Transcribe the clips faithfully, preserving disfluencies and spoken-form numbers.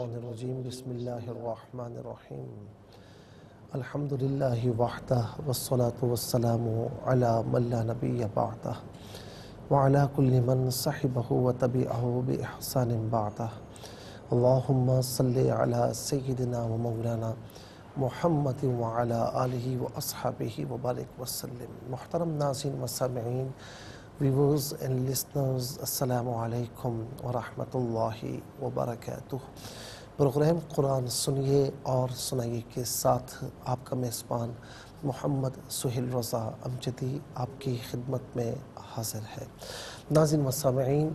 मिनश्शैतानिर्रजीम बिस्मिल्लाहिर्रहमानिर्रहीम अल्हम्दुलिल्लाहि वहदह वस्सलातु वस्सलामु अला मन ला नबिय्य बअदह व अला कुल्ली मन सहिबहु व तबिअहु बि इहसानिन बअदह अल्लाहुम्मा सल्लि अला सय्यिदिना व मौलाना मुहम्मद व अला आलिहि व अस्हाबिहि व बारिक वसल्लिम। मुहतरम नाज़रीन व सामिईन, viewers and listeners, Assalamu alaikum wa rahmatullahi wa barakatuh। Program कुरान सुनिए और सुनाइए के साथ आपका मेज़बान मुफ्ती सुहैल रज़ा अमजदी आपकी खिदमत में हाज़िर है। नाज़रीन व सामिईन,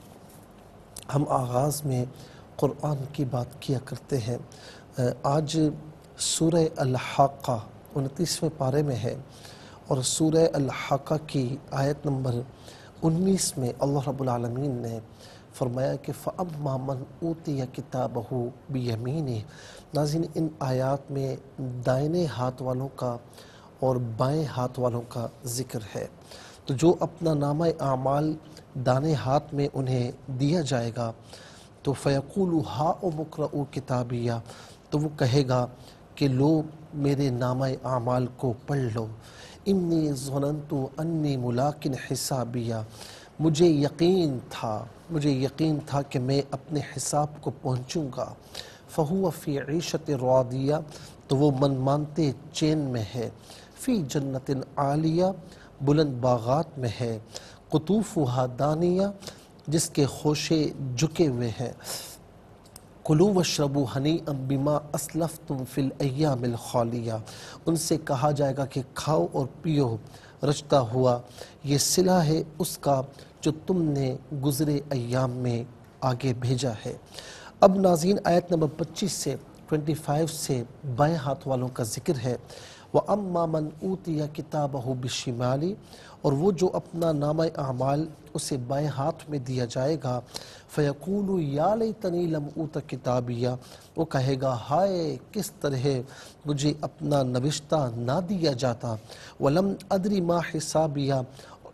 हम आगाज़ में कुरान की बात किया करते हैं। आज सूरह अल-हाक़ा उनतीसवें पारे में है और सूरह अल-हाक़ा की आयत नंबर उन्नीस में अल्लाह रब्बुल आलमीन ने फरमाया कि फ़अम्मा मन ऊतिया किताबहु बियमीनिही। नाज़रीन, इन आयात में दाहिने हाथ वालों का और बाएं हाथ वालों का ज़िक्र है। तो जो अपना नामा आमाल दाने हाथ में उन्हें दिया जाएगा तो फ़यक़ूलु हाउम इक़्रऊ किताबिया, तो वो कहेगा कि लो मेरे नामा आमाल को पढ़ लो। इन्नी ज़नन्तु अन्नी मुलाकिन हिसाबिया, मुझे यकीन था मुझे यकीन था कि मैं अपने हिसाब को पहुँचूँगा। फ़हुव फ़ी ईशत रादिया, तो वो मन मानते चैन में है। फ़ी जन्नतिन आलिया, बुलंद बागात में है। क़ुतूफ़ुहा दानिया, जिसके खोशे झुके हुए हैं। कुलू वशरबू हनीअम बिमा अस्लफ़्तुम फ़िल अय्यामिल ख़ालिया, उनसे कहा जाएगा कि खाओ और पियो रचता हुआ ये सिला है उसका जो तुमने गुज़रे अय्याम में आगे भेजा है। अब नाज़रीन, आयत नंबर पच्चीस से पच्चीस से बाएं हाथ वालों का ज़िक्र है। व अम्मा मन ऊतिया किताबहु बिशिमाली, और वो जो अपना नामा आमाल उसे बाएं हाथ में दिया जाएगा। फ़यक़ूलु या लैतनी लम ऊत किताबिया, वो कहेगा हाय किस तरह मुझे अपना नविश्ता ना दिया जाता। वलम अदरी मा हिसाबिया,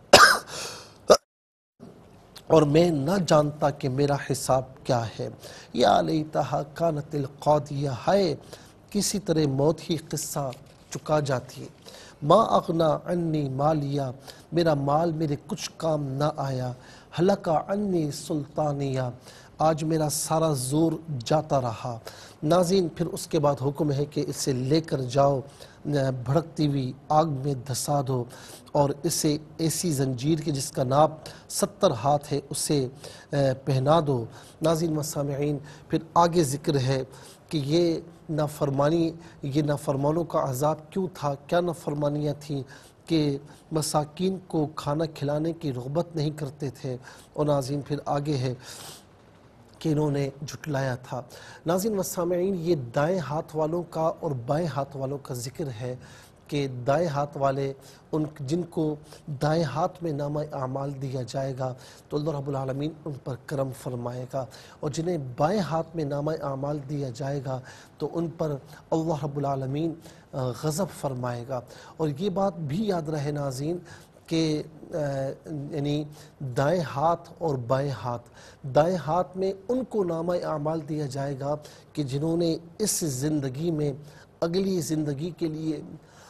और मैं ना जानता कि मेरा हिसाब क्या है। या लैतहा कानतिल क़ादिया, हाय किसी तरह मौत ही किस्सा चुका जाती। मा अग़ना अन्नी मालिया, मेरा माल मेरे कुछ काम ना आया। हलका अन्नी सुल्तानिया, आज मेरा सारा ज़ोर जाता रहा। नाज़रीन, फिर उसके बाद हुक्म है कि इसे लेकर जाओ, भड़कती हुई आग में धंसा दो और इसे ऐसी जंजीर की जिसका नाप सत्तर हाथ है उसे पहना दो। नाज़रीन व सामिईन, फिर आगे ज़िक्र है कि ये नाफरमानी ये नाफरमानों का अज़ाब क्यों था, क्या नाफरमानियाँ थीं कि मसाकीन को खाना खिलाने की रग़बत नहीं करते थे। और नाज़रीन, फिर आगे है कि इन्होंने झुटलाया था। नाज़रीन व सामिईन, ये दाएं हाथ वालों का और बाएं हाथ वालों का ज़िक्र है कि दाएं हाथ वाले उन जिनको दाएं हाथ में नामा आमाल दिया जाएगा तो अल्लाह रब्बुल आलमीन उन पर करम फरमाएगा, और जिन्हें बाएं हाथ में नामा आमाल दिया जाएगा तो उन पर अल्लाह रब्बुल आलमीन गज़ब फरमाएगा। और ये बात भी याद रहे नाज़रीन कि यानी दाएं हाथ और बाएं हाथ, दाएं हाथ में उनको नामा आमाल दिया जाएगा कि जिन्होंने इस ज़िंदगी में अगली ज़िंदगी के लिए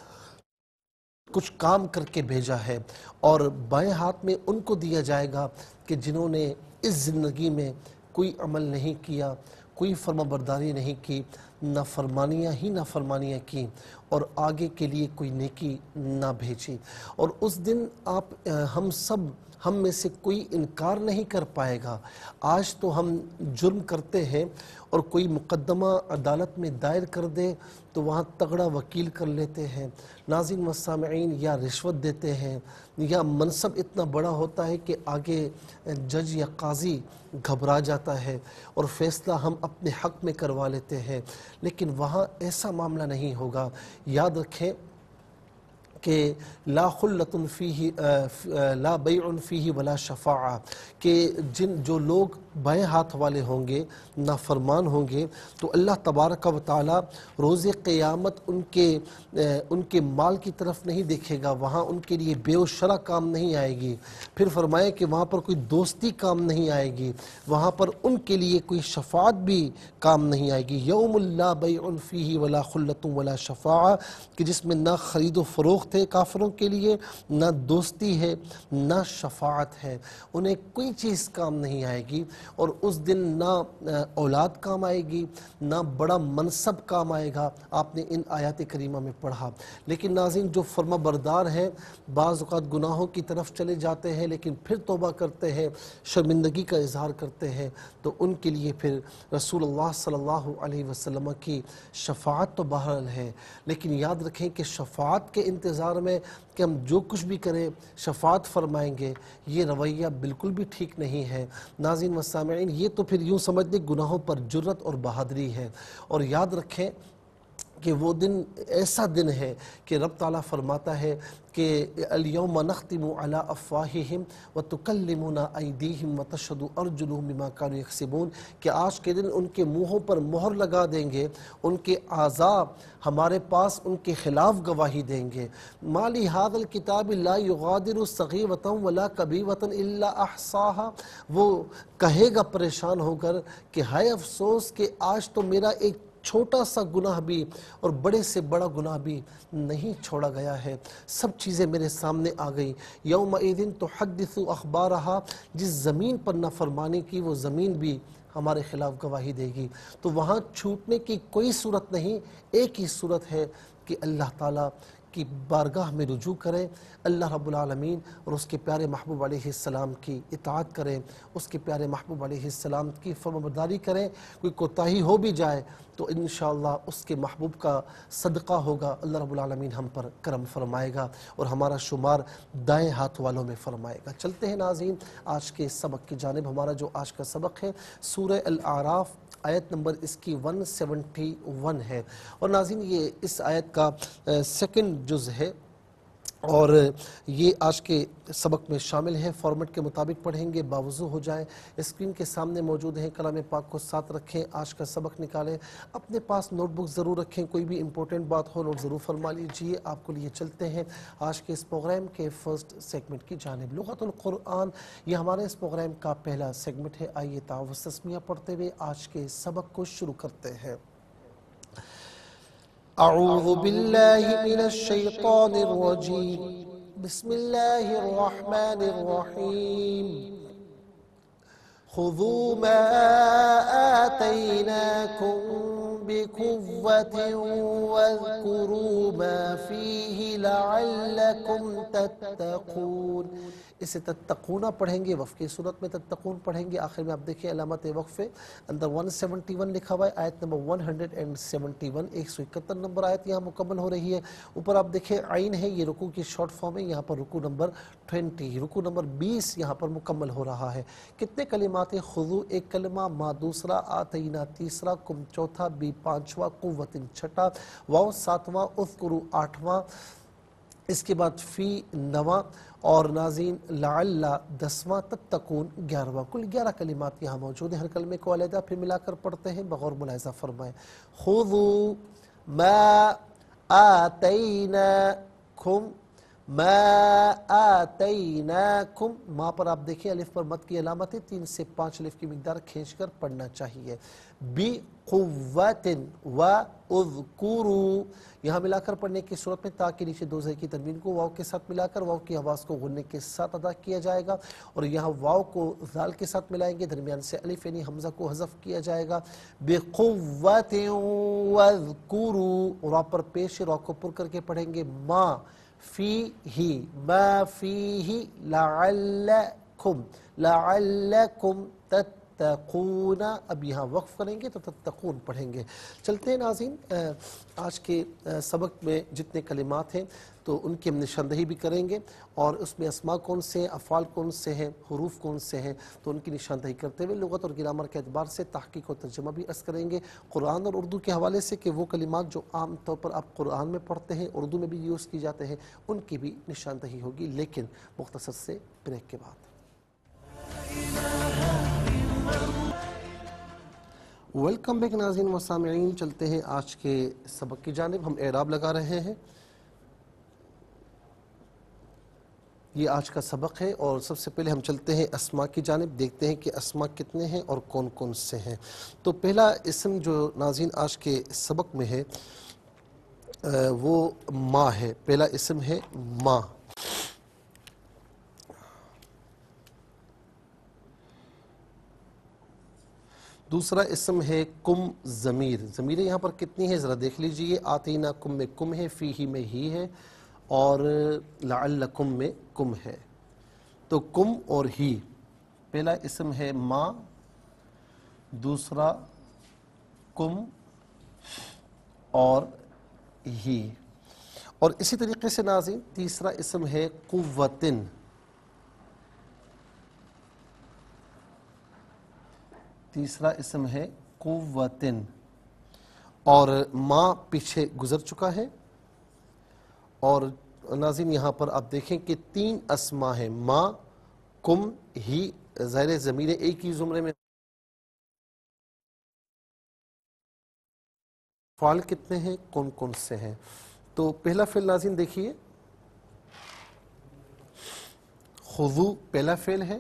कुछ काम करके भेजा है, और बाएं हाथ में उनको दिया जाएगा कि जिन्होंने इस ज़िंदगी में कोई अमल नहीं किया, कोई फर्माबरदारी नहीं की, नाफरमानियाँ ही नाफरमानियाँ की और आगे के लिए कोई नेकी ना भेजी। और उस दिन आप हम सब हम में से कोई इनकार नहीं कर पाएगा। आज तो हम जुर्म करते हैं और कोई मुकद्दमा अदालत में दायर कर दे तो वहाँ तगड़ा वकील कर लेते हैं नाज़रीन व सामिईन, या रिश्वत देते हैं, या मनसब इतना बड़ा होता है कि आगे जज या काजी घबरा जाता है और फ़ैसला हम अपने हक़ में करवा लेते हैं। लेकिन वहाँ ऐसा मामला नहीं होगा। याद रखें, کہ لا خلۃ فیہ لا بیع فیہ ولا شفاعہ، کہ جن جو لوگ بائیں ہاتھ والے ہوں گے، نافرمان ہوں گے، تو اللہ تبارک و تعالی روز قیامت ان کے ان کے مال کی طرف نہیں دیکھے گا، وہاں ان کے لیے بے و شرع کام نہیں آئے گی۔ پھر فرمائے کہ وہاں پر کوئی دوستی کام نہیں آئے گی، وہاں پر ان کے لیے کوئی شفاعت بھی کام نہیں آئے گی۔ یوم لا بیع فیہ ولا خلۃ ولا شفاعہ، کہ جس میں نہ خرید و فروخت ہے کافروں کے لیے، نہ دوستی ہے، نہ شفاعت ہے، انہیں کوئی چیز کام نہیں آئے گی۔ اور اس دن نہ اولاد کام آئے گی، نہ بڑا منصب کام آئے گا۔ آپ نے ان آیات کریمہ میں پڑھا۔ لیکن ناظرین، جو فرما بردار ہیں بعض اوقات گناہوں کی طرف چلے جاتے ہیں لیکن پھر توبہ کرتے ہیں، شرمندگی کا اظہار کرتے ہیں، تو ان کے لیے پھر رسول اللہ صلی اللہ علیہ وسلم کی شفاعت تو بہرحال ہے، لیکن یاد رکھیں کہ شفاعت کے انتظار میں کہ ہم جو کچھ بھی کریں شفاعت فرمائیں گے، یہ رویہ بالکل بھی ٹھیک نہیں ہے۔ ناظرین و سامعین، یہ تو پھر یوں سمجھ لیں گناہوں پر جرت اور بہادری ہے۔ اور یاد رکھیں کہ وہ دن ایسا دن ہے کہ رب تعالیٰ فرماتا ہے کہ الیوم نختم علی افواہہم وتکلمنا ایدیہم وتشہد ارجلہم بما کانوا یکسبون، کہ آج کے دن ان کے منہوں پر مہر لگا دیں گے، ان کے اعضاء ہمارے پاس ان کے خلاف گواہی دیں گے۔ ما لہذا الکتاب لا یغادر صغیرۃ ولا کبیرۃ الا احصاہا، وہ کہے گا پریشان ہو کر کہ ہائے افسوس کہ آج تو میرا ایک چھوٹا سا گناہ بھی اور بڑے سے بڑا گناہ بھی نہیں چھوڑا گیا ہے، سب چیزیں میرے سامنے آ گئی۔ یومئذ تحدث اخبارہا، جس زمین پر نافرمانی کی وہ زمین بھی ہمارے خلاف گواہی دے گی۔ تو وہاں چھوٹنے کی کوئی صورت نہیں، ایک ہی صورت ہے کہ اللہ تعالیٰ کی بارگاہ میں رجوع کریں، اللہ رب العالمین اور اس کے پیارے محبوب علیہ السلام کی اطاعت کریں، اس کے پیارے محبوب علیہ السلام کی فرمانبرداری کریں۔ کوئی کوتاہی ہو بھی جائے تو انشاءاللہ اس کے محبوب کا صدقہ ہوگا، اللہ رب العالمین ہم پر کرم فرمائے گا اور ہمارا شمار دائیں ہاتھ والوں میں فرمائے گا۔ چلتے ہیں ناظرین آج کے سبق کی جانب۔ ہمارا جو آج کا سبق ہے سورہ الاعراف، آیت نمبر اس کی ایک سو اکہتر ہے، اور ناظرین یہ اس آیت کا سیکنڈ جز ہے اور یہ آج کے سبق میں شامل ہے۔ فارمیٹ کے مطابق پڑھیں گے، باوضو ہو جائیں، اسکرین کے سامنے موجود ہیں، کلام پاک کو ساتھ رکھیں، آج کا سبق نکالیں، اپنے پاس نوٹ بک ضرور رکھیں، کوئی بھی امپورٹنٹ بات ہو نوٹ ضرور فرما لیجئے۔ آپ کو لیے چلتے ہیں آج کے اس پروگرام کے فرسٹ سیگمنٹ کی جانب۔ لغت القرآن یہ ہمارے اس پروگرام کا پہلا سیگمنٹ ہے۔ آئیے تعاوض تسمیہ پڑھتے ہوئے آج کے سبق کو شروع کرتے ہیں۔ اعوذ باللہ من الشیطان الرجیم، بسم اللہ الرحمن الرحیم، خذوا ما آتیناکم بقوة واذکروا ما فیہ لعلکم تتقون۔ اسے تتقون پڑھیں گے، وقف کی صورت میں تتقون پڑھیں گے۔ آخر میں آپ دیکھیں علامت وقفے اندر ایک سو اکہتر لکھا ہوا ہے، آیت نمبر ایک سو اکہتر، ایک سو اکہتر نمبر آیت یہاں مکمل ہو رہی ہے۔ اوپر آپ دیکھیں عین ہے، یہ رکوع کی شارٹ فارم ہے، یہاں پر رکوع نمبر بیس، رکوع نمبر بیس یہاں پر مکمل ہو رہا ہے۔ کتنے کلمات ہیں؟ خذو ایک کلمہ، ما دوسرا، آتینا تیسرا، کم چوتھا، بی پانچواں، قوت چھٹا، واو ساتواں، اذکروا آٹھواں، اس کے بعد فی نواں، اور ناظرین لعل دسواں، تتقون گیارہواں۔ کل گیارہ کلمات یہاں موجود ہیں۔ ہر کلمے کو علیحدہ پھر ملا کر پڑھتے ہیں، بغور ملاحظہ فرمائیں۔ خذوا ما آتیناکم، ما آتیناکم، ما پر آپ دیکھیں الف پر مد کی علامت ہے، تین سے پانچ الف کی مقدار کھینچ کر پڑھنا چاہیے۔ بقوۃ و اذکروا، یہاں ملا کر پڑھنے کی صورت میں تا کے نیچے دو زیر کی تنوین کو واو کے ساتھ ملا کر واو کی آواز کو غننے کے ساتھ ادا کیا جائے گا، اور یہاں واو کو ذال کے ساتھ ملائیں گے، درمیان سے الف یعنی حمزہ کو حذف کیا جائے گا۔ بقوۃ واذکروا، اور آپ پر پیش را کو پر کر کے پڑھیں گے، ما فیہ، ما فیہ لعلکم، لعلکم تتقون، تتقون، اب یہاں وقف کریں گے تو تتقون پڑھیں گے۔ چلتے ہیں ناظرین، آج کے سبق میں جتنے کلمات ہیں تو ان کی ہم نشاندہی بھی کریں گے، اور اس میں اسماء کون سے ہیں، افعال کون سے ہیں، حروف کون سے ہیں، تو ان کی نشاندہی کرتے ہوئے لغت اور گرامر کے اعتبار سے تحقیق اور ترجمہ بھی عرض کریں گے، قرآن اور اردو کے حوالے سے کہ وہ کلمات جو عام طور پر آپ قرآن میں پڑھتے ہیں، اردو میں بھی یوز کی جاتے ہیں، ان کی بھی نشاندہی ہوگی، لیکن مختصر سے بریک کے بعد۔ ویلکم بیک ناظرین و سامعین، چلتے ہیں آج کے سبق کی جانب۔ ہم اعراب لگا رہے ہیں، یہ آج کا سبق ہے، اور سب سے پہلے ہم چلتے ہیں اسماء کی جانب، دیکھتے ہیں کہ اسماء کتنے ہیں اور کون کون سے ہیں۔ تو پہلا اسم جو ناظرین آج کے سبق میں ہے وہ ماں ہے، پہلا اسم ہے ماں۔ دوسرا اسم ہے کم ضمیر، ضمیریں یہاں پر کتنی ہیں ذرا دیکھ لیجئے، آتینا کم میں کم ہے، فی ہی میں ہی ہے، اور لعلکم میں کم ہے، تو کم اور ہی پہلا اسم ہے ماں، دوسرا کم اور ہی، اور اسی طریقے سے ناظرین تیسرا اسم ہے قوتن، تیسرا اسم ہے قوتن، اور ماں پیچھے گزر چکا ہے، اور ناظرین یہاں پر آپ دیکھیں کہ تین اسماء ہیں، ماں، کم، ہی، ظاہر ضمیر ایک ہی زمرے میں۔ فعل کتنے ہیں، کون کون سے ہیں؟ تو پہلا فعل ناظرین دیکھیے، خذو پہلا فعل ہے،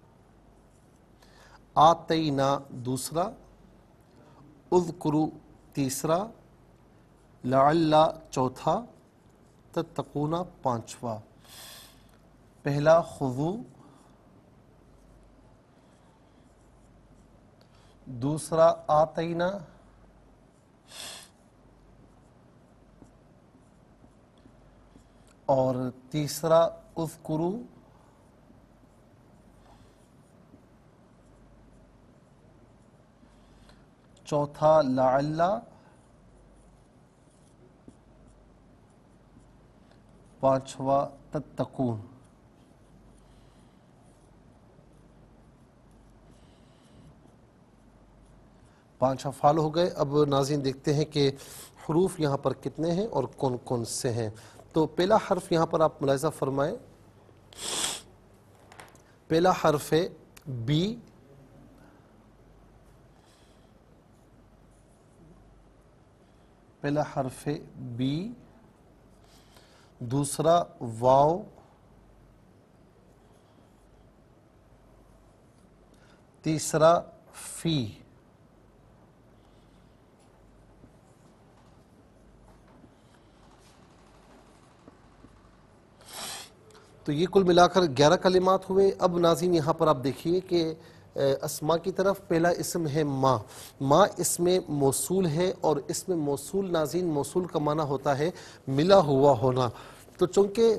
آتینا دوسرا، اذکرو تیسرا، لعل چوتھا، تتقون پانچواں۔ پہلا خذو، دوسرا آتینا، اور تیسرا اذکرو، چوتھا لعل، پانچواں تتقون۔ پانچ افعال ہو گئے۔ اب ناظرین دیکھتے ہیں کہ حروف یہاں پر کتنے ہیں اور کون کون سے ہیں۔ تو پہلا حرف یہاں پر آپ ملاحظہ فرمائیں، پہلا حرف ہے بی، پہلا حرف ہے بی، دوسرا واو، تیسرا فی، تو یہ کل ملا کر گیارہ کلمات ہوئے۔ اب ناظرین یہاں پر آپ دیکھیے کہ اسماء کی طرف پہلا اسم ہے ماں، ماں اس میں موصول ہے، اور اس میں موصول ناظرین موصول کا معنی ہوتا ہے ملا ہوا ہونا، تو چونکہ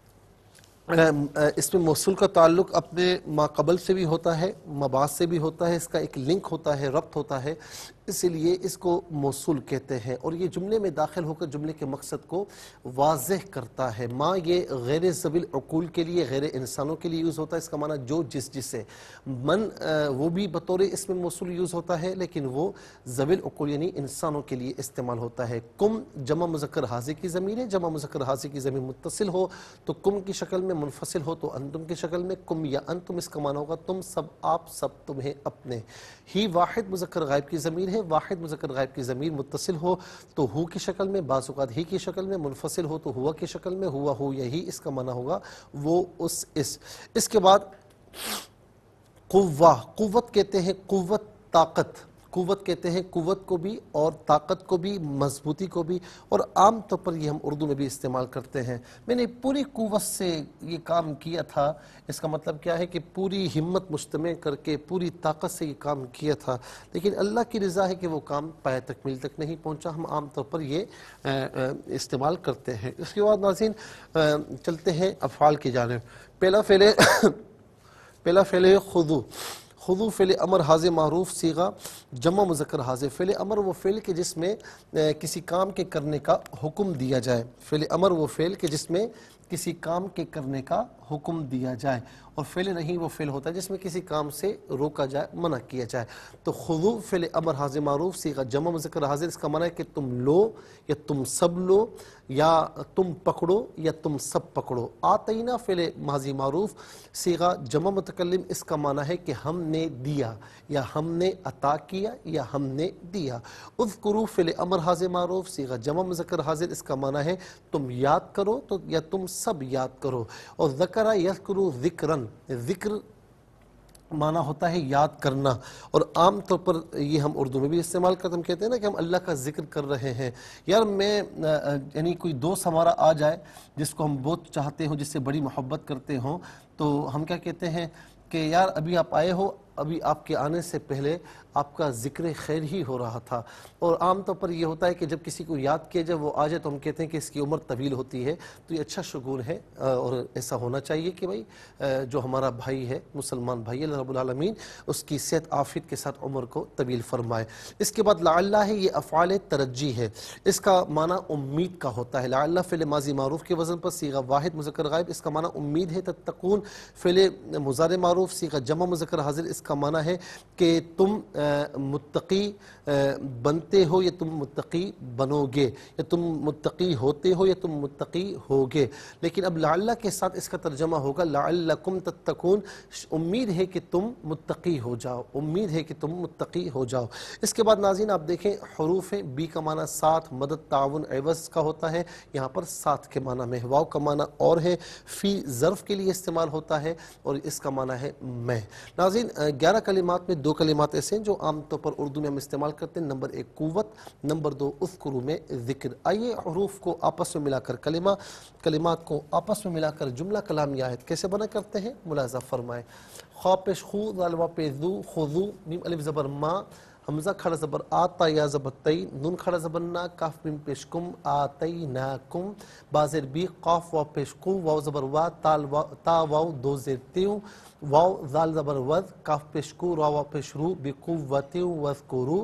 اس میں موصول کا تعلق اپنے ما قبل سے بھی ہوتا ہے، ما بعد سے بھی ہوتا ہے، اس کا ایک لنک ہوتا ہے، ربط ہوتا ہے، اسی لیے اس کو موصول کہتے ہیں، اور یہ جملے میں داخل ہو کر جملے کے مقصد کو واضح کرتا ہے۔ ماں یہ غیر ذوی العقول کے لیے، غیر انسانوں کے لیے یوز ہوتا ہے، اس کا معنی جو جس جسے، من وہ بھی بطور اس میں موصول یوز ہوتا ہے، لیکن وہ ذوی العقول یعنی انسانوں کے لیے استعمال ہوتا ہے۔ کم جمع مذکر حاضر کی ضمیر ہے، جمع مذکر حاضر کی ضمیر متصل ہو تو کم کی شکل میں، منفصل ہو تو انتم کی شکل میں، کم یا انتم اس کا معنی ہوگا تم سب، آپ سب، تمہیں، اپنے۔ ہی واحد مذکر غائب کی ضمیر ہے، واحد مذکر غائب کی ضمیر متصل ہو تو ہو کی شکل میں، بعض اوقات ہی کی شکل میں، منفصل ہو تو ہوا کی شکل میں، ہوا، ہو یا ہی اس کا معنی ہوگا وہ، اس، اس۔ اس کے بعد قوہ، قوت کہتے ہیں قوت، طاقت، قوت کہتے ہیں قوت کو بھی اور طاقت کو بھی، مضبوطی کو بھی، اور عام طور پر یہ ہم اردو میں بھی استعمال کرتے ہیں۔ میں نے پوری قوت سے یہ کام کیا تھا، اس کا مطلب کیا ہے کہ پوری ہمت مجتمع کر کے پوری طاقت سے یہ کام کیا تھا، لیکن اللہ کی رضا ہے کہ وہ کام پائے تکمیل تک نہیں پہنچا، ہم عام طور پر یہ استعمال کرتے ہیں۔ اس کے بعد ناظرین چلتے ہیں افعال کی جانب۔ پہلا فعل پہلا فعل ہے خذو۔ خذو فعل امر حاضر معروف صیغہ جمع مذکر حاضر. فعل امر وہ فعل کہ جس میں کسی کام کے کرنے کا حکم دیا جائے. فعل امر وہ فعل کہ جس میں کسی کام کے کرنے کا حکم دیا جائے, اور فعل نہیں وہ فعل ہوتا ہے جس میں کسی کام سے روکا جائے, منع کیا جائے. تو خذو فعل امر حاضر معروف صیغہ جمع مذکر حاضر, اس کا معنی ہے کہ تم لو یا تم سب لو یا تم پکڑو یا تم سب پکڑو. آتینا فعل ماضی معروف صیغہ جمع متکلم, اس کا معنی ہے کہ ہم نے دیا یا ہم نے عطا کیا یا ہم نے دیا. اذکروا فعل امر حاضر معروف صیغہ جمع مذکر حاضر, اس کا معنی ہے تم یاد کرو تو یا تم سب یاد کرو. اور ذکر یذکر ذکرن, ذکر معنی ہوتا ہے یاد کرنا, اور عام طور پر یہ ہم اردو میں بھی استعمال کرتے ہم کہتے ہیں نا کہ ہم اللہ کا ذکر کر رہے ہیں. یار میں یعنی کوئی دوست ہمارا آ جائے جس کو ہم بہت چاہتے ہوں, جس سے بڑی محبت کرتے ہوں, تو ہم کیا کہتے ہیں کہ یار ابھی آپ آئے ہو, ابھی آپ کے آنے سے پہلے آپ کا ذکر خیر ہی ہو رہا تھا. اور عام طور پر یہ ہوتا ہے کہ جب کسی کو یاد کیا جب وہ آ جائے تو ہم کہتے ہیں کہ اس کی عمر طویل ہوتی ہے, تو یہ اچھا شگون ہے, اور ایسا ہونا چاہیے کہ بھائی جو ہمارا بھائی ہے مسلمان بھائی, اللہ رب العالمین اس کی صحت عافیت کے ساتھ عمر کو طویل فرمائے. اس کے بعد لعلہ ہے, یہ افعال ترجی ہے, اس کا معنی امید کا ہوتا ہے. لعلہ فعل ماضی معروف کے وزن پر صیغہ واحد مذکر غائب, اس کا معنی امید ہے. تتقون فعل مضارع معروف صیغہ جمع مذکر حاضر, اس کا معنی ہے کہ تم متقی بنتے ہو یا تم متقی بنو گے, یا تم متقی ہوتے ہو یا تم متقی ہوگے. لیکن اب لعلہ کے ساتھ اس کا ترجمہ ہوگا لعلکم تتقون, امید ہے کہ تم متقی ہو جاؤ, امید ہے کہ تم متقی ہو جاؤ. اس کے بعد ناظرین آپ دیکھیں حروف ہیں, بی کا معنی ساتھ, مدد, تعاون, عوض کا ہوتا ہے, یہاں پر ساتھ کے معنی میں. واو کا معنی اور ہے, فی ظرف کے لیے استعمال ہوتا ہے, اور اس کا معنی ہے میں. ناظرین گیارہ کلمات میں دو کلمات ایسے ہیں جو عام طور پر اردو میں ہم استعمال کرتے ہیں. نمبر ایک قوت, نمبر دو اذکروا میں ذکر. آئیے حروف کو آپس میں ملا کر کلمہ, کلمات کو آپس میں ملا کر جملہ کلام یا آیت کیسے بنا کرتے ہیں ملاحظہ فرمائیں. خا پیش خو, ذال وا پیش ذو, خذو, میم الف زبر ما, حمزہ کھڑا زبر آتا, یا زبر تی, نون کھڑا زبر نا, کاف میم پیش کم, آتیناکم, با زیر بی, قاف واو پیش قو, واو زبر وا, تال وا, تا واو دو زیر تیو, واو ذال زبر وز, کاف پیش کو, را واو پیش رو, بقوت واذکروا,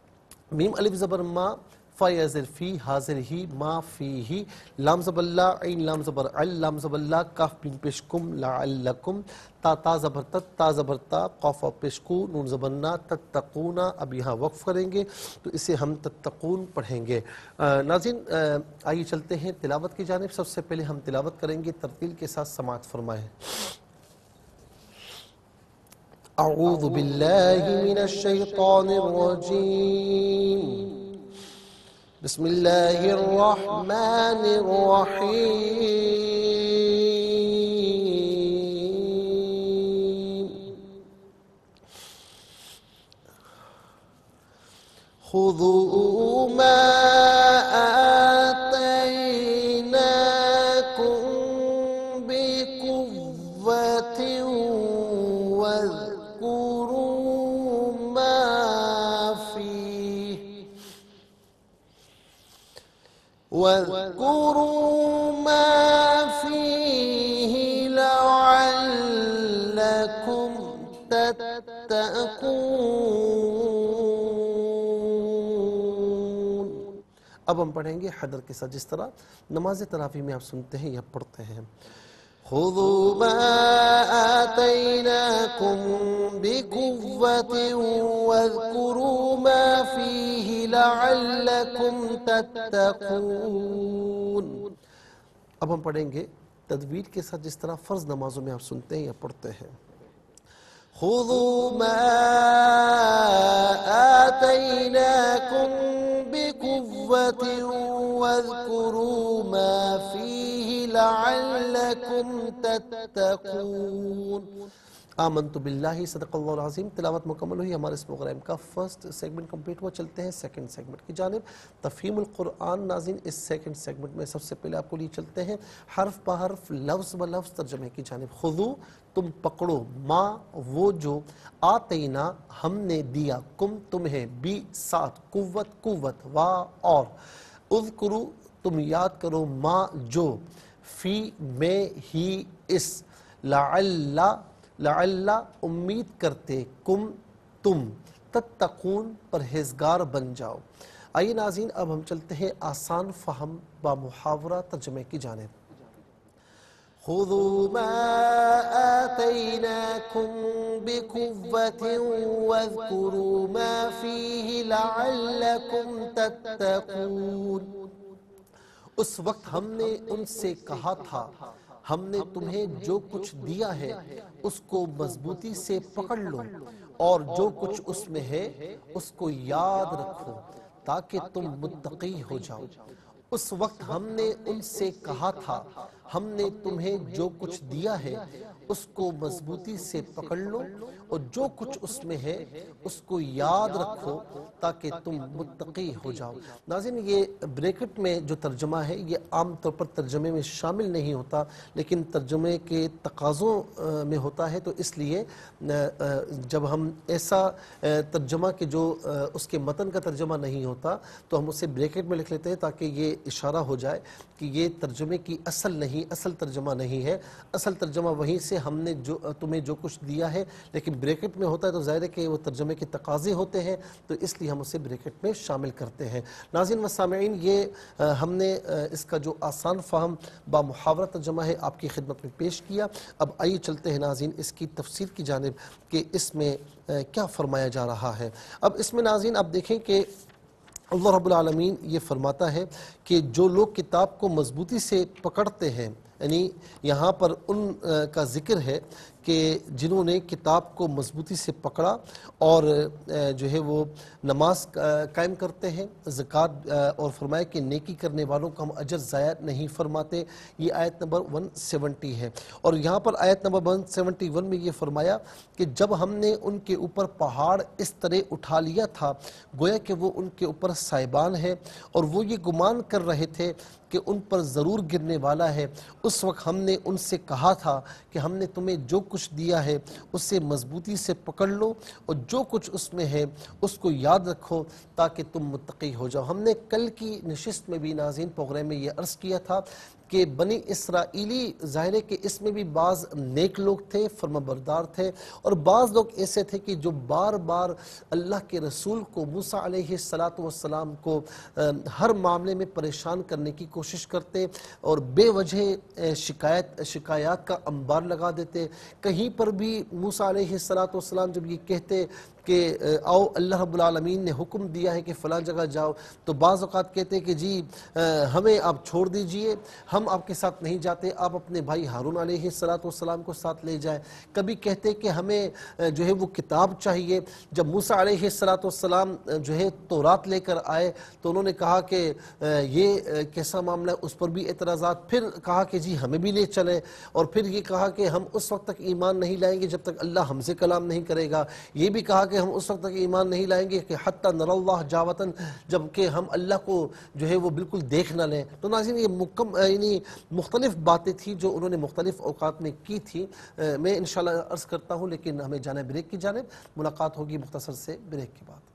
میم الف زبر ما, فا یا زیر فی, حاضر ہی, ما فی ہی, لام زبر لا, عین لام زبر عل, لام زبر لا, کاف میم پیش کم, لعلکم, تا تا زبر تت, تا زبر تا, قاف واو پیش کو, نون زبر نا, تتقونا. اب یہاں وقف کریں گے تو اسے ہم تتقون پڑھیں گے. ناظرین آئیے چلتے ہیں تلاوت کی جانب. سب سے پہلے ہم تلاوت کریں گے, ترتیل کے ساتھ سماعت فرمائیں. اعوذ باللہ من الشیطان الرجیم, بسم اللہ الرحمن الرحیم. خذوا ما آتیناکم بقوة واذکروا ما فیہ واذکروا ما فیہ لعلکم تتقون. اب ہم پڑھیں گے حدر کے ساتھ, جس طرح نماز تراویح میں آپ سنتے ہیں یا پڑھتے ہیں. خذوا ما آتیناکم بقوة واذکروا ما فیہ لعلکم تتقون. اب ہم پڑھیں گے تدویر کے ساتھ, جس طرح فرض نمازوں میں آپ سنتے ہیں یا پڑھتے ہیں. خذوا ما آتیناکم بقوة واذکروا ما فیہ لعلکم تتقون. آمنت باللہ, صدق اللہ العظیم. تلاوت مکمل ہوئی. ہمارے اس پروگرام کا فرسٹ سیگمنٹ کمپلیٹ ہوا. چلتے ہیں سیکنڈ سیگمنٹ کی جانب. تفہیم القرآن. ناظرین اس سیکنڈ سیگمنٹ میں سب سے پہلے آپ کو لیے چلتے ہیں حرف بہ حرف, لفظ ب لفظ ترجمے کی جانب. خذو تم پکڑو, ما وہ جو, آتینا ہم نے دیا, کم تمہیں, بی ساتھ, قوت قوت, وا اور, اذکرو تم یاد کرو, ما جو, فی میں ہی اس, لعل لعل امید کرتے، کم تم، تتقون پرہیزگار بن جاؤ۔ آئیے ناظرین اب ہم چلتے ہیں آسان فہم با محاورہ ترجمے کی جانب۔ خذوا ما آتيناكم بقوة واذكروا ما فيه لعلكم تتقون۔ اس وقت ہم نے ان سے کہا تھا، ہم نے تمہیں جو کچھ دیا ہے اس کو مضبوطی سے پکڑ لو اور جو کچھ اس میں ہے اس کو یاد رکھو تاکہ تم متقی ہو جاؤ۔ اس وقت ہم نے ان سے کہا تھا، ہم نے تمہیں جو کچھ دیا ہے اس کو مضبوطی سے پکڑ لو اور جو کچھ اس میں ہے اس کو یاد رکھو تاکہ تم متقی ہو جاؤ۔ ناظرین یہ بریکٹ میں جو ترجمہ ہے یہ عام طور پر ترجمے میں شامل نہیں ہوتا، لیکن ترجمے کے تقاضوں میں ہوتا ہے، تو اس لیے جب ہم ایسا ترجمہ کہ جو اس کے متن کا ترجمہ نہیں ہوتا تو ہم اسے بریکٹ میں لکھ لیتے ہیں تاکہ یہ اشارہ ہو جائے کہ یہ ترجمے کی اصل نہیں، اصل ترجمہ نہیں ہے۔ اصل ترجمہ وہیں سے ہم نے جو تمہیں جو کچھ دیا ہے، لیکن بریکٹ میں ہوتا ہے تو ظاہر ہے کہ وہ ترجمے کے تقاضے ہوتے ہیں، تو اس لیے ہم اسے بریکٹ میں شامل کرتے ہیں۔ ناظرین و سامعین یہ ہم نے اس کا جو آسان فہم با محاورہ ترجمہ ہے آپ کی خدمت میں پیش کیا۔ اب آئیے چلتے ہیں ناظرین اس کی تفسیر کی جانب کہ اس میں کیا فرمایا جا رہا ہے۔ اب اس میں ناظرین آپ دیکھیں کہ اللہ رب العالمین یہ فرماتا ہے کہ جو لوگ کتاب کو مضبوطی سے پکڑتے ہیں، یعنی یہاں پر ان کا ذکر ہے کہ جنہوں نے کتاب کو مضبوطی سے پکڑا اور جو ہے وہ نماز قائم کرتے ہیں، زکوٰۃ، اور فرمایا کہ نیکی کرنے والوں کو ہم اجر ضائع نہیں فرماتے۔ یہ آیت نمبر ایک سو ستر ہے، اور یہاں پر آیت نمبر ایک سو اکہتر میں یہ فرمایا کہ جب ہم نے ان کے اوپر پہاڑ اس طرح اٹھا لیا تھا گویا کہ وہ ان کے اوپر سائبان ہے اور وہ یہ گمان کر رہے تھے کہ ان پر ضرور گرنے والا ہے، اس وقت ہم نے ان سے کہا تھا کہ ہم نے تمہیں جو کچھ دیا ہے اسے مضبوطی سے پکڑ لو اور جو کچھ اس میں ہے اس کو یاد رکھو تاکہ تم متقی ہو جاؤ۔ ہم نے کل کی نشست میں بھی ناظرین پروگرام میں یہ عرض کیا تھا کہ بنی اسرائیلی ظاہر ہے کہ اس میں بھی بعض نیک لوگ تھے، فرمانبردار تھے، اور بعض لوگ ایسے تھے کہ جو بار بار اللہ کے رسول کو، موسیٰ علیہ السلام کو ہر معاملے میں پریشان کرنے کی کوشش کرتے اور بے وجہ شکایت شکایات کا انبار لگا دیتے۔ کہیں پر بھی موسیٰ علیہ السلام جب یہ کہتے کہ آؤ اللہ رب العالمین نے حکم دیا ہے کہ فلاں جگہ جاؤ، تو بعض اوقات کہتے کہ جی ہمیں آپ چھوڑ دیجئے، ہم آپ کے ساتھ نہیں جاتے، آپ اپنے بھائی ہارون علیہ السلام کو ساتھ لے جائیں۔ کبھی کہتے کہ ہمیں جو ہے وہ کتاب چاہیے۔ جب موسیٰ علیہ السلام جو ہے تورات لے کر آئے تو انہوں نے کہا کہ یہ کیسا معاملہ ہے، اس پر بھی اعتراضات۔ پھر کہا کہ جی ہمیں بھی لے چلیں، اور پھر یہ کہا کہ ہم اس وقت تک ایمان نہیں لائیں گے جب تک اللہ ہم سے کلام نہیں کرے گا۔ یہ بھی کہا کہ ہم اس وقت تک ایمان نہیں لائیں گے کہ حتی نر اللہ جاوتن، جب کہ ہم اللہ کو جو ہے وہ بالکل دیکھ نہ لیں۔ تو ناظرین یہ مکم یعنی مختلف باتیں تھیں جو انہوں نے مختلف اوقات میں کی تھی۔ میں انشاءاللہ عرض کرتا ہوں، لیکن ہمیں جانا بریک کی جانب، ملاقات ہوگی مختصر سے بریک کے بعد۔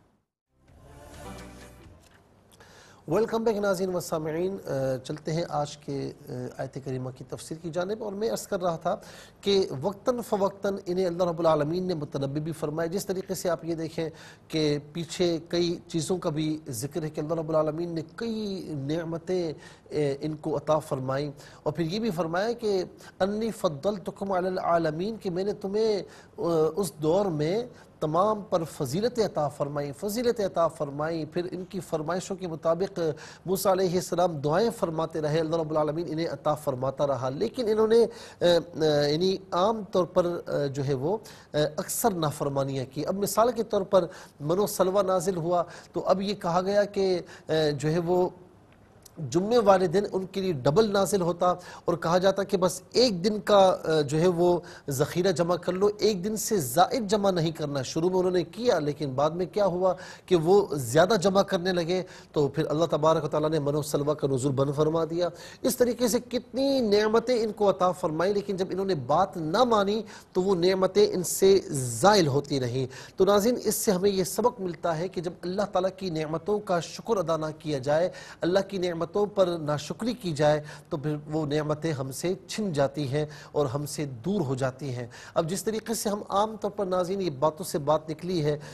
ویلکم بیک ناظرین و سامعین، چلتے ہیں آج کے آیت کریمہ کی تفسیر کی جانب، اور میں عرض کر رہا تھا کہ وقتاً فوقتاً انہیں اللہ رب العالمین نے متنبی بھی فرمایا۔ جس طریقے سے آپ یہ دیکھیں کہ پیچھے کئی چیزوں کا بھی ذکر ہے کہ اللہ رب العالمین نے کئی نعمتیں ان کو عطا فرمائیں، اور پھر یہ بھی فرمایا کہ انی فضلتکم علی العالمین، کہ میں نے تمہیں اس دور میں تمام پر فضیلت عطا فرمائی فضیلت عطا فرمائی پھر ان کی فرمائشوں کے مطابق موسیٰ علیہ السلام دعائیں فرماتے رہے، اللہ رب العالمین انہیں عطا فرماتا رہا، لیکن انہوں نے یعنی عام طور پر جو ہے وہ اکثر نافرمانیاں کی۔ اب مثال کے طور پر منو سلوہ نازل ہوا تو اب یہ کہا گیا کہ جو ہے وہ جمعے والے دن ان کے لیے ڈبل نازل ہوتا اور کہا جاتا کہ بس ایک دن کا جو ہے وہ ذخیرہ جمع کر لو، ایک دن سے زائد جمع نہیں کرنا۔ شروع میں انہوں نے کیا، لیکن بعد میں کیا ہوا کہ وہ زیادہ جمع کرنے لگے، تو پھر اللہ تبارک و تعالیٰ نے منو سلوہ کا نزول بند فرما دیا۔ اس طریقے سے کتنی نعمتیں ان کو عطا فرمائی، لیکن جب انہوں نے بات نہ مانی تو وہ نعمتیں ان سے زائل ہوتی رہیں۔ تو ناظرین اس سے ہمیں یہ سبق ملتا ہے کہ جب اللہ تعالیٰ کی نعمتوں کا شکر ادا نہ کیا جائے، اللہ کی نعمت نعمتوں پر ناشکری کی جائے تو پھر وہ نعمتیں ہم سے چھن جاتی ہیں اور ہم سے دور ہو جاتی ہیں۔ اب جس طریقے سے ہم عام طور پر ناظرین یہ باتوں سے بات نکلی ہے،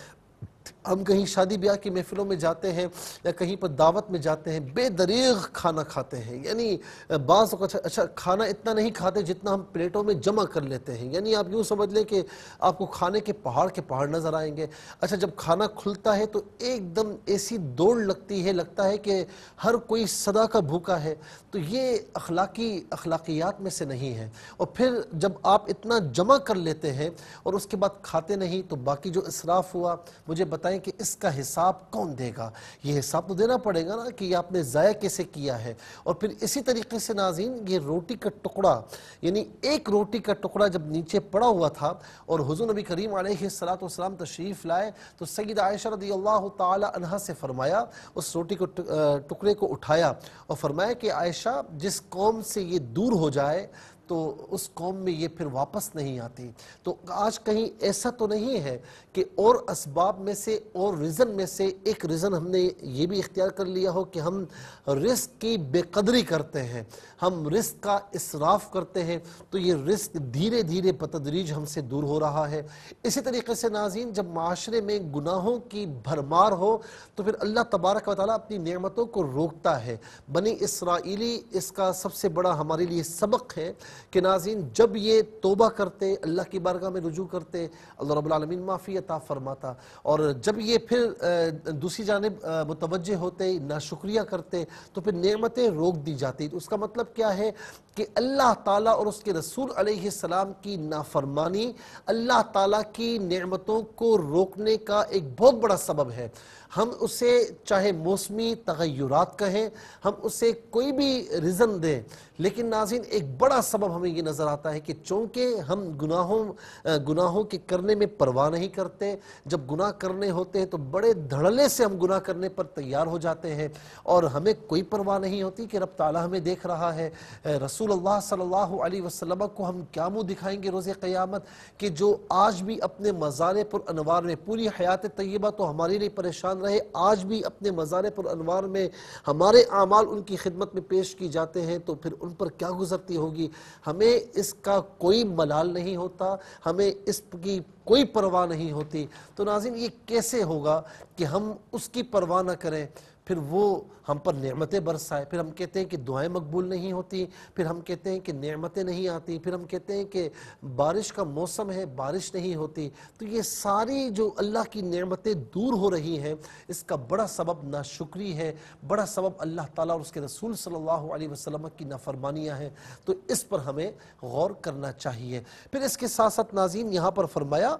ہم کہیں شادی بیاہ کی محفلوں میں جاتے ہیں یا کہیں پر دعوت میں جاتے ہیں، بے دریغ کھانا کھاتے ہیں، یعنی بعض اوقات اچھا کھانا اتنا نہیں کھاتے جتنا ہم پلیٹوں میں جمع کر لیتے ہیں، یعنی آپ یوں سمجھ لیں کہ آپ کو کھانے کے پہاڑ کے پہاڑ نظر آئیں گے۔ اچھا جب کھانا کھلتا ہے تو ایک دم ایسی دوڑ لگتی ہے، لگتا ہے کہ ہر کوئی صدا کا بھوکا ہے، تو یہ اخلاقی اخلاقیات میں سے نہیں ہے۔ اور پھر جب آپ اتنا جمع کر لیتے ہیں اور اس کے بعد کھاتے نہیں تو باقی جو اسراف ہوا، مجھے بتائیں کہ اس کا حساب کون دے گا؟ یہ حساب تو دینا پڑے گا نا کہ یہ آپ نے ضائع کیسے کیا ہے۔ اور پھر اسی طریقے سے ناظرین یہ روٹی کا ٹکڑا، یعنی ایک روٹی کا ٹکڑا جب نیچے پڑا ہوا تھا اور حضور نبی کریم علیہ الصلوۃ والسلام تشریف لائے تو سیدہ عائشہ رضی اللہ تعالی عنہا سے فرمایا، اس روٹی کو ٹکڑے کو اٹھایا اور فرمایا کہ عائشہ جس قوم سے یہ دور ہو جائے تو اس قوم میں یہ پھر واپس نہیں آتی۔ تو آج کہیں ایسا تو نہیں ہے کہ اور اسباب میں سے اور رزن میں سے ایک رزن ہم نے یہ بھی اختیار کر لیا ہو کہ ہم رزق کی بے قدری کرتے ہیں، ہم رزق کا اسراف کرتے ہیں، تو یہ رزق دھیرے دھیرے بتدریج ہم سے دور ہو رہا ہے۔ اسی طریقے سے ناظرین جب معاشرے میں گناہوں کی بھرمار ہو تو پھر اللہ تبارک و تعالیٰ اپنی نعمتوں کو روکتا ہے۔ بنی اسرائیلی اس کا سب سے بڑا ہمارے لیے سبق ہے کہ ناظرین جب یہ توبہ کرتے، اللہ کی بارگاہ میں رجوع کرتے، اللہ رب العالمین معافی عطا فرماتا، اور جب یہ پھر دوسری جانب متوجہ ہوتے، ناشکریہ کرتے تو پھر نعمتیں روک دی جاتی۔ تو اس کا مطلب کیا ہے کہ اللہ تعالیٰ اور اس کے رسول علیہ السلام کی نافرمانی اللہ تعالیٰ کی نعمتوں کو روکنے کا ایک بہت بڑا سبب ہے۔ ہم اسے چاہے موسمی تغیرات کہیں، ہم اسے کوئی بھی ریزن دیں، لیکن ناظرین ایک بڑا سبب ہمیں یہ نظر آتا ہے کہ چونکہ ہم گناہوں گناہوں کے کرنے میں پرواہ نہیں کرتے، جب گناہ کرنے ہوتے ہیں تو بڑے دھڑلے سے ہم گناہ کرنے پر تیار ہو جاتے ہیں اور ہمیں کوئی پرواہ نہیں ہوتی کہ رب تعالیٰ ہمیں دیکھ رہا ہے۔ رسول اللہ صلی اللہ علیہ وسلم کو ہم کیا منہ دکھائیں گے روز قیامت کہ جو آج بھی اپنے مزار پر انوار میں، پوری حیات طیبہ تو ہمارے لیے پریشان رہے، آج بھی اپنے مزار پر انوار میں ہمارے اعمال ان کی خدمت میں پیش کی جاتے ہیں، تو پھر ان پر کیا گزرتی ہوگی؟ ہمیں اس کا کوئی ملال نہیں ہوتا، ہمیں اس کی کوئی پرواہ نہیں ہوتی۔ تو ناظرین یہ کیسے ہوگا کہ ہم اس کی پرواہ نہ کریں، پھر وہ ہم پر نعمتیں برسائے، پھر ہم کہتے ہیں کہ دعائیں مقبول نہیں ہوتی، پھر ہم کہتے ہیں کہ نعمتیں نہیں آتی، پھر ہم کہتے ہیں کہ بارش کا موسم ہے بارش نہیں ہوتی۔ تو یہ ساری جو اللہ کی نعمتیں دور ہو رہی ہیں، اس کا بڑا سبب ناشکری ہے، بڑا سبب اللہ تعالیٰ اور اس کے رسول صلی اللہ علیہ وسلم کی نافرمانیاں ہیں۔ تو اس پر ہمیں غور کرنا چاہیے۔ پھر اس کے ساتھ ساتھ ناظرین یہاں پر فرمایا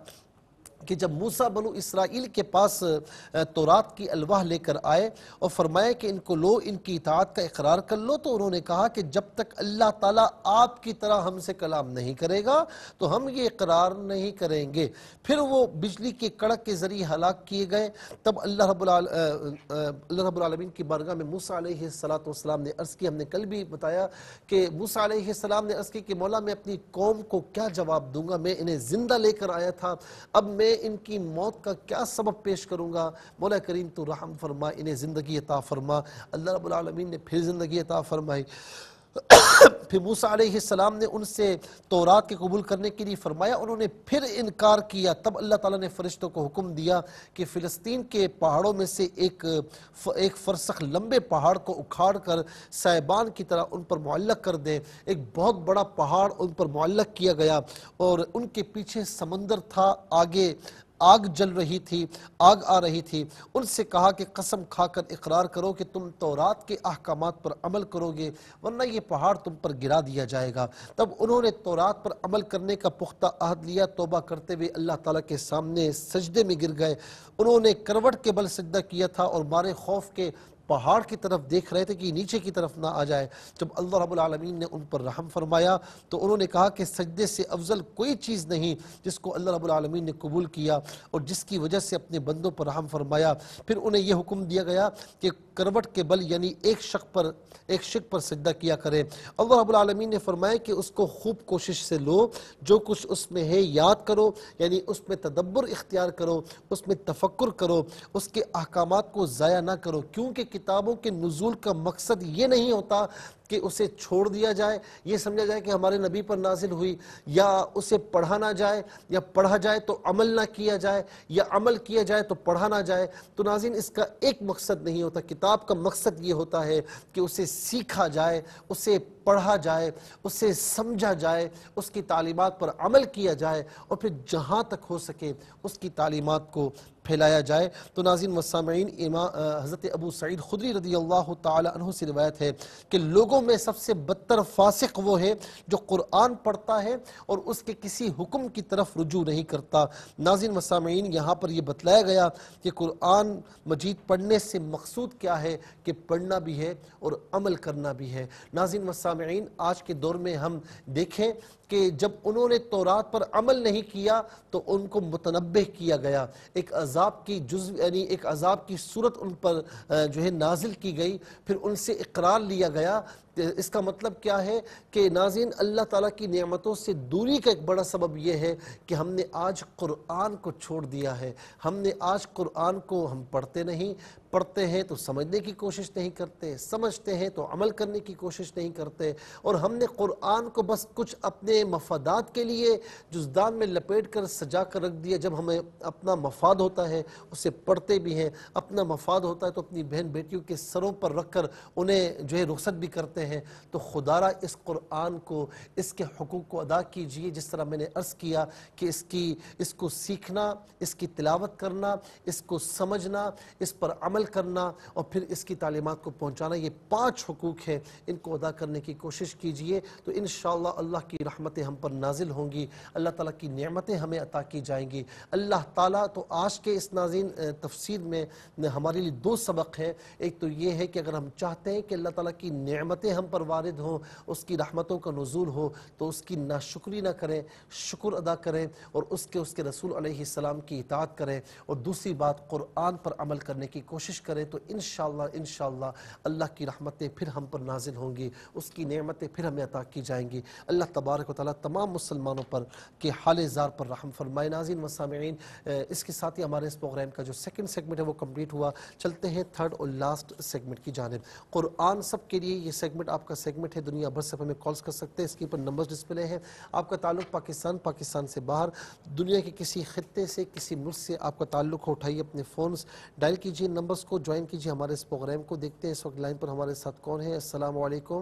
کہ جب موسیٰ بنو اسرائیل کے پاس تورات کی الواح لے کر آئے اور فرمایا کہ ان کو لو، ان کی اطاعت کا اقرار کر لو، تو انہوں نے کہا کہ جب تک اللہ تعالیٰ آپ کی طرح ہم سے کلام نہیں کرے گا تو ہم یہ اقرار نہیں کریں گے۔ پھر وہ بجلی کے کڑک کے ذریعے ہلاک کیے گئے۔ تب اللہ رب العال اللہ رب العالمین کی بارگاہ میں موسیٰ علیہ الصلوۃ والسلام نے عرض کی، ہم نے کل بھی بتایا کہ موسیٰ علیہ السلام نے عرض کی کہ مولا میں اپنی قوم کو کیا جواب دوں گا، میں انہیں زندہ لے کر آیا تھا، اب میں ان کی موت کا کیا سبب پیش کروں گا؟ مولا کریم تو رحم فرما، انہیں زندگی عطا فرما۔ اللہ رب العالمین نے پھر زندگی عطا فرمائی۔ پھر موسیٰ علیہ السلام نے ان سے تورات کے قبول کرنے کے لیے فرمایا، انہوں نے پھر انکار کیا۔ تب اللہ تعالیٰ نے فرشتوں کو حکم دیا کہ فلسطین کے پہاڑوں میں سے ایک ایک فرسخ لمبے پہاڑ کو اکھاڑ کر سائبان کی طرح ان پر معلق کر دیں۔ ایک بہت بڑا پہاڑ ان پر معلق کیا گیا اور ان کے پیچھے سمندر تھا، آگے آگ جل رہی تھی، آگ آ رہی تھی۔ ان سے کہا کہ قسم کھا کر اقرار کرو کہ تم تورات کے احکامات پر عمل کرو گے ورنہ یہ پہاڑ تم پر گرا دیا جائے گا۔ تب انہوں نے تورات پر عمل کرنے کا پختہ عہد لیا، توبہ کرتے ہوئے اللہ تعالیٰ کے سامنے سجدے میں گر گئے۔ انہوں نے کروٹ کے بل سجدہ کیا تھا اور مارے خوف کے پہاڑ کی طرف دیکھ رہے تھے کہ نیچے کی طرف نہ آ جائے۔ جب اللہ رب العالمین نے ان پر رحم فرمایا تو انہوں نے کہا کہ سجدے سے افضل کوئی چیز نہیں جس کو اللہ رب العالمین نے قبول کیا اور جس کی وجہ سے اپنے بندوں پر رحم فرمایا۔ پھر انہیں یہ حکم دیا گیا کہ کروٹ کے بل یعنی ایک شق پر ایک شق پر سجدہ کیا کریں۔ اللہ رب العالمین نے فرمایا کہ اس کو خوب کوشش سے لو، جو کچھ اس میں ہے یاد کرو، یعنی اس میں تدبر اختیار کرو، اس میں تفکر کرو، اس کے احکامات کو ضائع نہ کرو، کیونکہ کتابوں کے نزول کا مقصد یہ نہیں ہوتا کہ اسے چھوڑ دیا جائے، یہ سمجھا جائے کہ ہمارے نبی پر نازل ہوئی، یا اسے پڑھا نہ جائے، یا پڑھا جائے تو عمل نہ کیا جائے، یا عمل کیا جائے تو پڑھا نہ جائے۔ تو ناظرین اس کا ایک مقصد نہیں ہوتا، کتاب کا مقصد یہ ہوتا ہے کہ اسے سیکھا جائے، اسے پڑھا جائے، اسے سمجھا جائے، اس کی تعلیمات پر عمل کیا جائے، اور پھر جہاں تک ہو سکے اس کی تعلیمات کو پھیلایا جائے۔ تو ناظرین و سامعین، حضرت ابو سعید خدری رضی اللہ تعالی عنہ سے روایت ہے کہ لوگوں میں سب سے بدتر فاسق وہ ہے جو قرآن پڑھتا ہے اور اس کے کسی حکم کی طرف رجوع نہیں کرتا۔ ناظرین و سامعین، یہاں پر یہ بتلایا گیا کہ قرآن مجید پڑھنے سے مقصود کیا ہے، کہ پڑھنا بھی ہے اور عمل کرنا بھی ہے۔ ناظرین و سامعین، آج کے دور میں ہم دیکھیں کہ جب انہوں نے تورات پر عمل نہیں کیا تو ان کو متنبہ کیا گیا، ایک عذاب کی جزو یعنی ایک عذاب کی صورت ان پر جو ہے نازل کی گئی، پھر ان سے اقرار لیا گیا۔ اس کا مطلب کیا ہے کہ ناظرین، اللہ تعالیٰ کی نعمتوں سے دوری کا ایک بڑا سبب یہ ہے کہ ہم نے آج قرآن کو چھوڑ دیا ہے، ہم نے آج قرآن کو ہم پڑھتے نہیں، پڑھتے ہیں تو سمجھنے کی کوشش نہیں کرتے، سمجھتے ہیں تو عمل کرنے کی کوشش نہیں کرتے، اور ہم نے قرآن کو بس کچھ اپنے مفادات کے لیے جزدان میں لپیٹ کر سجا کر رکھ دیا۔ جب ہمیں اپنا مفاد ہوتا ہے اسے پڑھتے بھی ہیں، اپنا مفاد ہوتا ہے تو اپنی بہن بیٹیوں کے سروں پر رکھ کر انہیں جو ہے رخصت بھی کرتے ہیں۔ تو خدا را اس قرآن کو، اس کے حقوق کو ادا کیجئے، جس طرح میں نے عرض کیا کہ اس کی اس کو سیکھنا، اس کی تلاوت کرنا، اس کو سمجھنا، اس پر عمل کرنا، اور پھر اس کی تعلیمات کو پہنچانا، یہ پانچ حقوق ہیں، ان کو ادا کرنے کی کوشش کیجئے۔ تو انشاءاللہ اللہ کی رحمتیں ہم پر نازل ہوں گی، اللہ تعالیٰ کی نعمتیں ہمیں عطا کی جائیں گی۔ اللہ تعالیٰ تو آج کے اس ناظرین تفسیر میں ہمارے لیے دو سبق ہیں۔ ایک تو یہ ہے کہ اگر ہم چاہتے ہیں کہ اللہ تعالیٰ کی نعمتیں ہم پر وارد ہوں، اس کی رحمتوں کا نزول ہو، تو اس کی ناشکری نہ کریں، شکر ادا کریں، اور اس کے اس کے رسول علیہ السلام کی اطاعت کریں، اور دوسری بات قرآن پر عمل کرنے کی کوشش کریں۔ تو انشاءاللہ انشاءاللہ اللہ کی رحمتیں پھر ہم پر نازل ہوں گی، اس کی نعمتیں پھر ہمیں عطا کی جائیں گی۔ اللہ تبارک و تعالیٰ تمام مسلمانوں پر کے حال زار پر رحم فرمائے۔ ناظرین و سامعین، اس کے ساتھ ہی ہمارے اس پروگرام کا جو سیکنڈ سیگمنٹ ہے وہ کمپلیٹ ہوا۔ چلتے ہیں تھرڈ اور لاسٹ سیگمنٹ کی جانب۔ قرآن سب کے لیے یہ سیگمنٹ آپ کا سیگمنٹ ہے، دنیا بھر سے ہمیں کالز کر سکتے ہیں، اس کے اوپر نمبر ڈسپلے ہیں۔ آپ کا تعلق پاکستان، پاکستان سے باہر، دنیا کے کسی خطے سے، کسی ملک سے آپ کا تعلق ہو، اٹھائیے اپنے فونز، ڈائل کیجئے نمبرز کو، جوائن کیجئے ہمارے اس پروگرام کو۔ دیکھتے ہیں اس وقت لائن پر ہمارے ساتھ کون ہے۔ السلام علیکم۔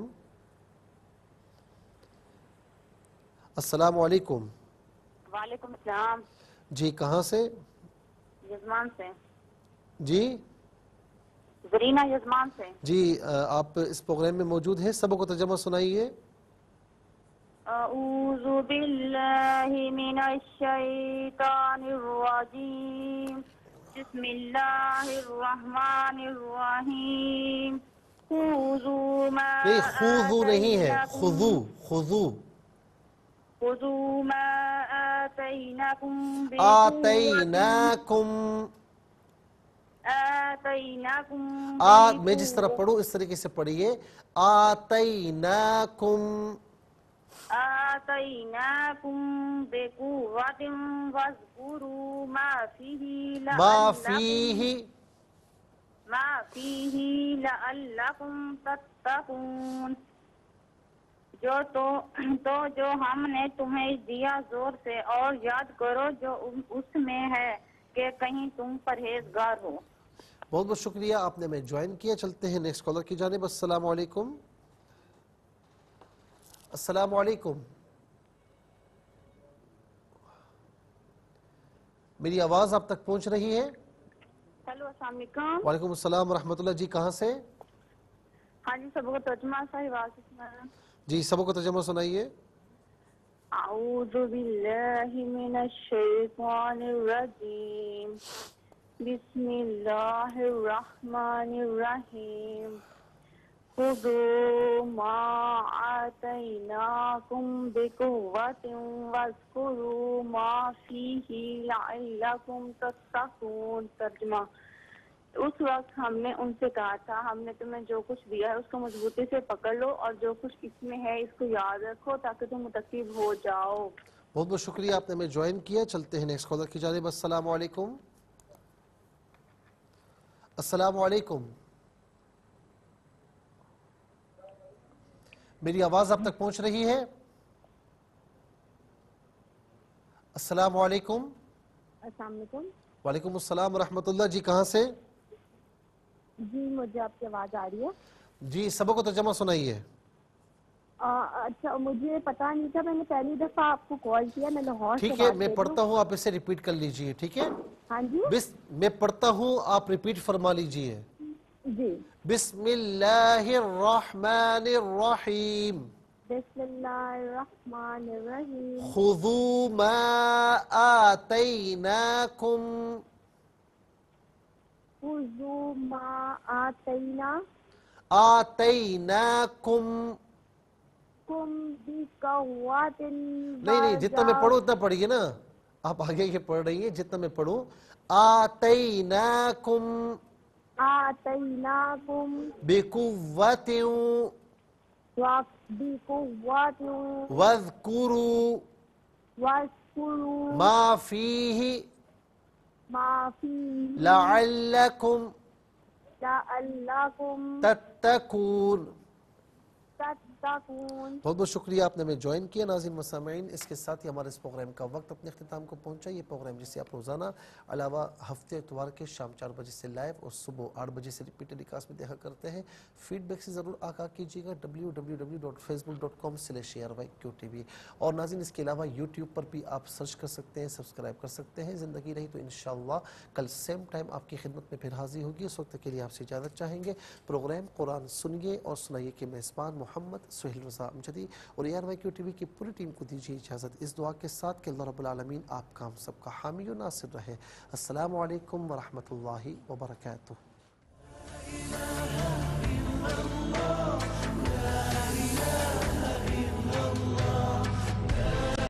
السلام علیکم۔ وعلیکم السلام۔ جی کہاں سے؟ یزمان سے۔ جی زرینہ یزمان سے۔ جی آپ اس پروگرام میں موجود ہیں، سبق و ترجمہ سنائیے۔ اعوذ باللہ من الشیطان الرجیم، بسم اللہ الرحمن الرحیم، خذوا ما نہیں، خذوا نہیں ہے، خذو خذو خذوا ما آتیناکم آتیناکم آتیناکم آ میں جس طرح پڑھوں اس طریقے سے پڑھیے، آتیناکم آتیناکم بقوۃ واذکروا ما فیہ ما فیہ ما فیہ لعلکم تتقون، جو تو تو جو ہم نے تمہیں دیا زور سے، اور یاد کرو جو اس میں ہے کہ کہیں تم پرہیزگار ہو۔ بہت بہت شکریہ، آپ نے ہمیں جوائن کیا۔ چلتے ہیں نیکسٹ کالر کی جانب۔ السلام علیکم۔ السلام علیکم، میری آواز آپ تک پہنچ رہی ہے؟ ہیلو، السلام علیکم۔ وعلیکم السلام ورحمۃ اللہ۔ جی کہاں سے؟ ہاں جی، سبق ترجمہ صحیح واضح سنانا۔ جی سبق کو ترجمہ سنائیے۔ اعوذ باللہ من الشیطان الرجیم، بسم اللہ الرحمن الرحیم، خذوا ما آتیناکم بقوۃ واذکروا ما فیہ لعلکم تتقون۔ ترجمہ: اس وقت ہم نے ان سے کہا تھا، ہم نے تمہیں جو کچھ دیا ہے اس کو مضبوطی سے پکڑ لو، اور جو کچھ اس میں ہے اس کو یاد رکھو تاکہ تم متقی ہو جاؤ۔ بہت بہت شکریہ، آپ نے ہمیں جوائن کیا۔ چلتے ہیں نیکسٹ کالر کی جانب۔ السلام علیکم۔ السلام علیکم۔ میری آواز اب تک پہنچ رہی ہے؟ السلام علیکم. السلام علیکم. وعلیکم السلام ورحمۃ اللہ. جی کہاں سے؟ جی مجھے آپ کی آواز آ رہی ہے. جی سبق کو ترجمہ سنائیے. اچھا مجھے پتا نہیں تھا, میں نے پہلی دفعہ آپ کو کال کیا, میں لاہور سے ٹھیک ہے بات میں کر رہی پڑھتا ہوں. ہوں, آپ اسے ریپیٹ کر لیجئے. ٹھیک ہے ہاں جی بس میں پڑھتا ہوں, آپ ریپیٹ فرما لیجئے. جی. بسم اللہ الرحمن الرحیم. بسم اللہ الرحمن الرحیم. خذوا ما آتیناکم خذوا ما آتینا آتیناکم کم بقوۃ نہیں نہیں جتنا میں پڑھوں اتنا پڑھیے نا, آپ آگے یہ پڑھ رہی ہیں, جتنا میں پڑھوں. آتیناکم آتیناکم بقوۃ بقوۃ واذکروا واذکروا ما فیہ ما فیہ لعلکم لعلکم تتقون. تتقون. بہت بہت شکریہ آپ نے ہمیں جوائن کیا. ناظرین و سامعین, اس کے ساتھ ہی ہمارے اس پروگرام کا وقت اپنے اختتام کو پہنچا. یہ پروگرام جسے آپ روزانہ علاوہ ہفتے اتوار کے شام چار بجے سے لائیو اور صبح آٹھ بجے سے ریپیٹ ٹیلی کاسٹ میں دیکھا کرتے ہیں. فیڈ بیک سے ضرور آگاہ کیجیے گا W W W dot Facebook dot com slash A R Y Q T V. اور ناظرین اس کے علاوہ یوٹیوب پر بھی آپ سرچ کر سکتے ہیں, سبسکرائب کر سکتے ہیں. زندگی رہی تو انشاءاللہ کل سیم ٹائم آپ کی خدمت میں پھر حاضر ہوگی. اس وقت کے لیے آپ سے اجازت چاہیں گے. پروگرام قرآن سنیے اور سنائیے کے میزبان محمد سہیل رضا امجدی اور A R Y Q T V کی پوری ٹیم کو دیجیے اجازت اس دعا کے ساتھ کہ اللہ رب العالمین آپ کا ہم سب کا حامی و ناصر رہے. السلام علیکم ورحمۃ اللہ وبرکاتہ.